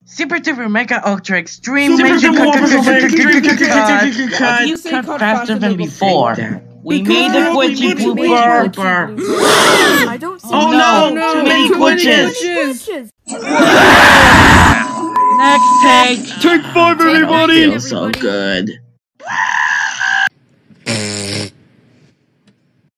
Super duper mega ultra extreme Super major duper cut faster than before. We made a glitchy blooper. I don't see. Oh no! Too many glitches! Next take. Take 5, everybody! Feels so good.